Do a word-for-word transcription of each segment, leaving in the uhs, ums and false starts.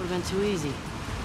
Would've been too easy.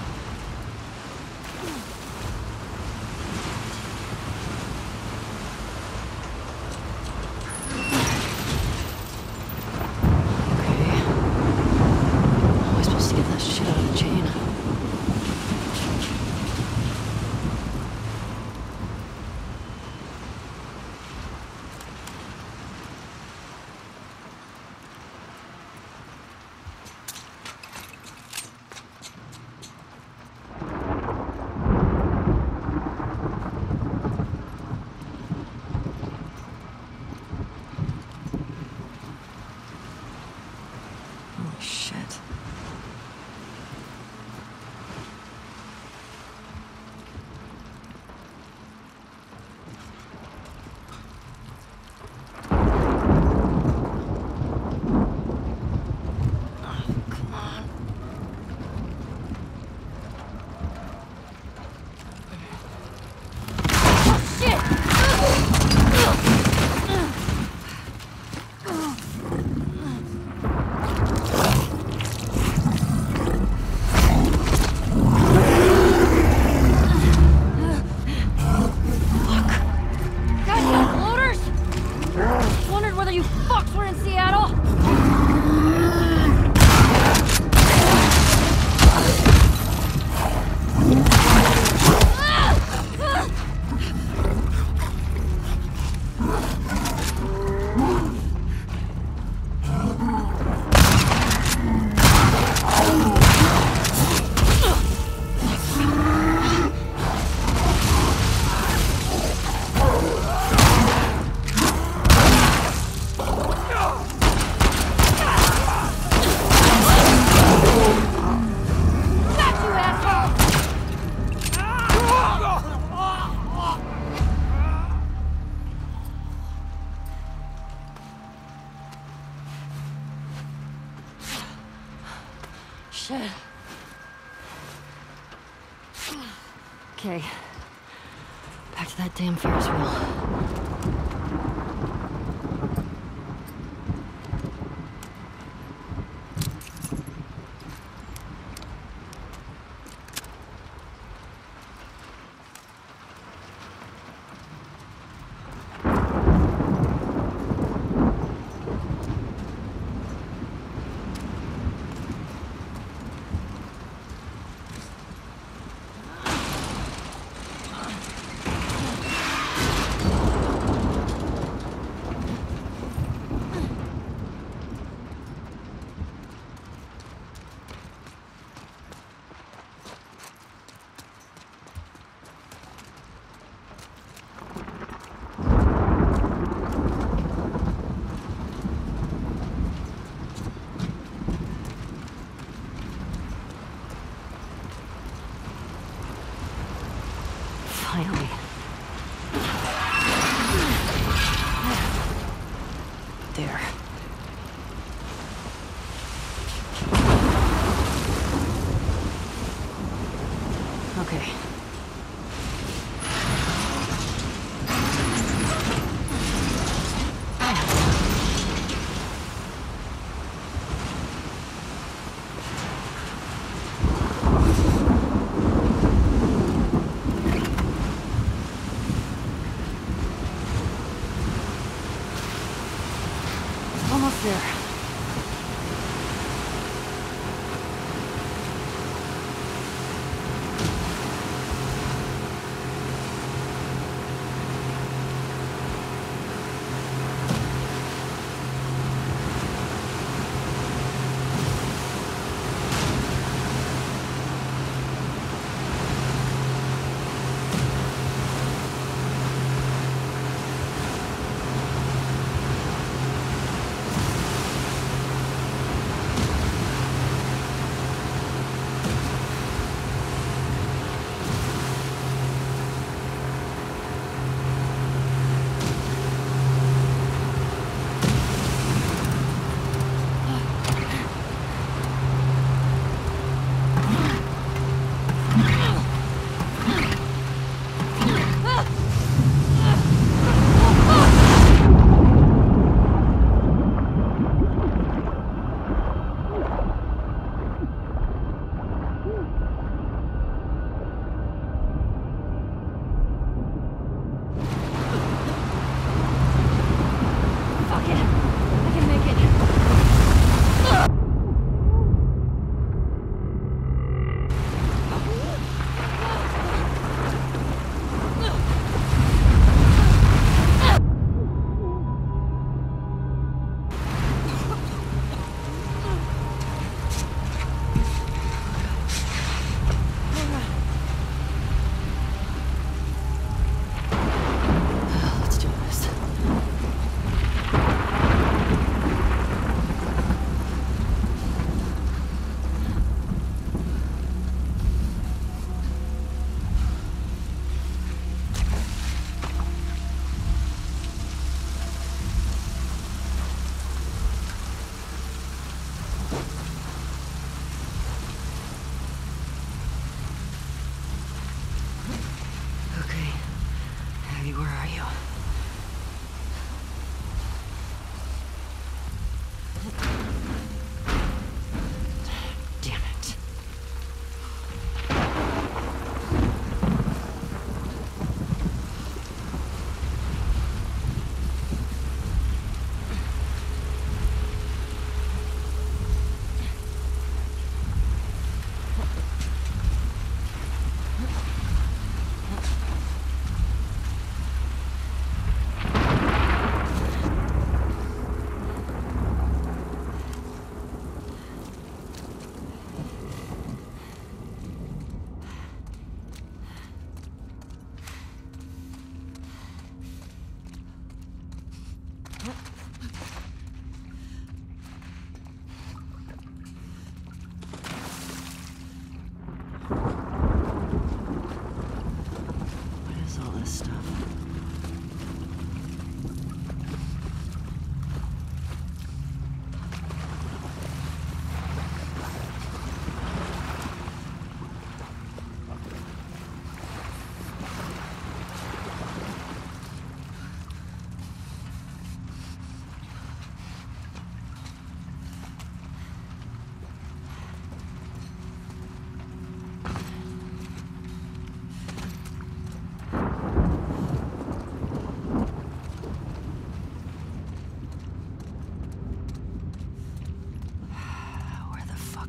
Shit. Okay. Back to that damn Ferris wheel. Finally. There. Okay. Almost there.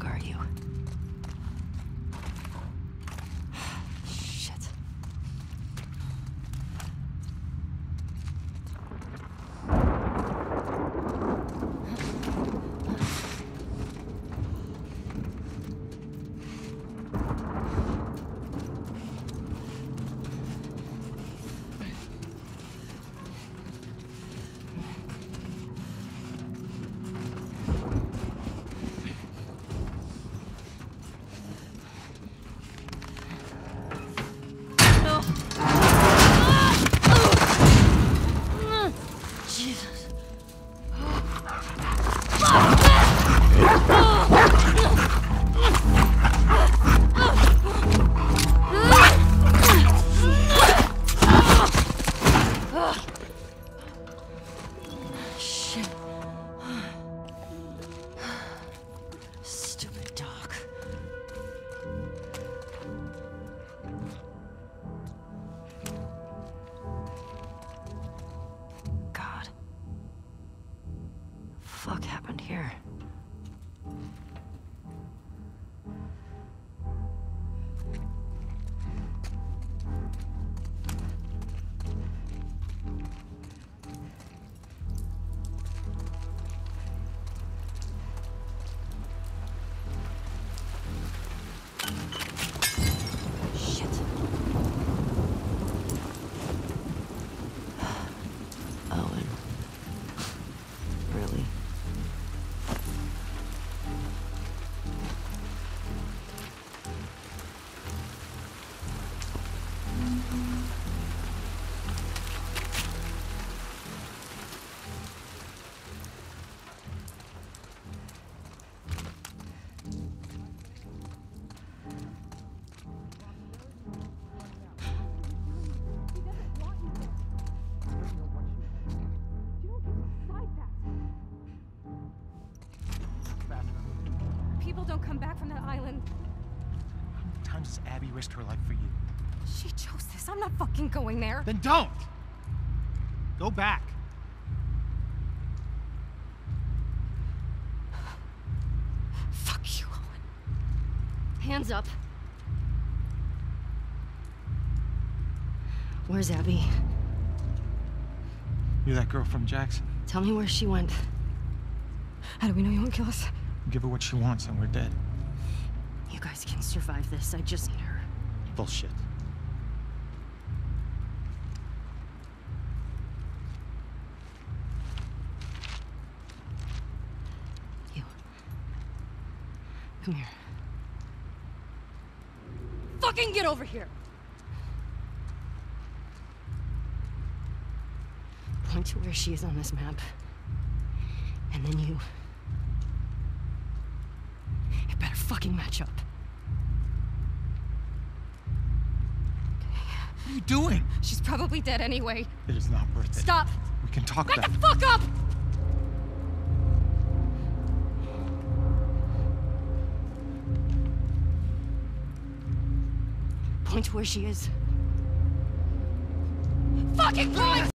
are you? Shit. Jesus. Shit. Stupid dog. God. Fuck happened here? Shit. Owen. Really? People don't come back from that island. How many times has Abby risked her life for you? She chose this. I'm not fucking going there. Then don't! Go back. Fuck you, Owen. Hands up. Where's Abby? You're that girl from Jackson. Tell me where she went. How do we know you won't kill us? Give her what she wants and we're dead. You guys can survive this. I just need her. Bullshit. You. Come here. Fucking get over here! Point to where she is on this map. And then you... You better fucking match up. What are you doing? She's probably dead anyway. It is not worth it. Stop! We can talk Back about the it. fuck up! Point to where she is. Fucking Christ!